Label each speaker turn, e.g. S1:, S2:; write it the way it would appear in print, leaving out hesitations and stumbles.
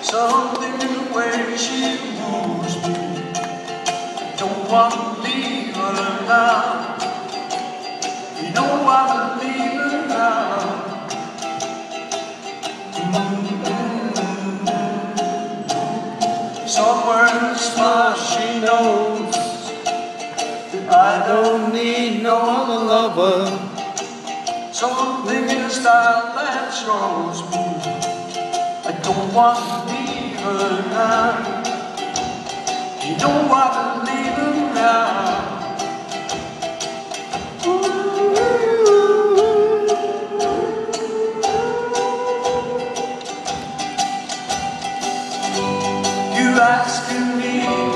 S1: Something in the way she moves me. Don't want to leave her now. You know I believe her now. Somewhere smile she knows that I don't need no other lover. Something in the style that shows me I don't want to leave her now. You know I believe her now. You asking me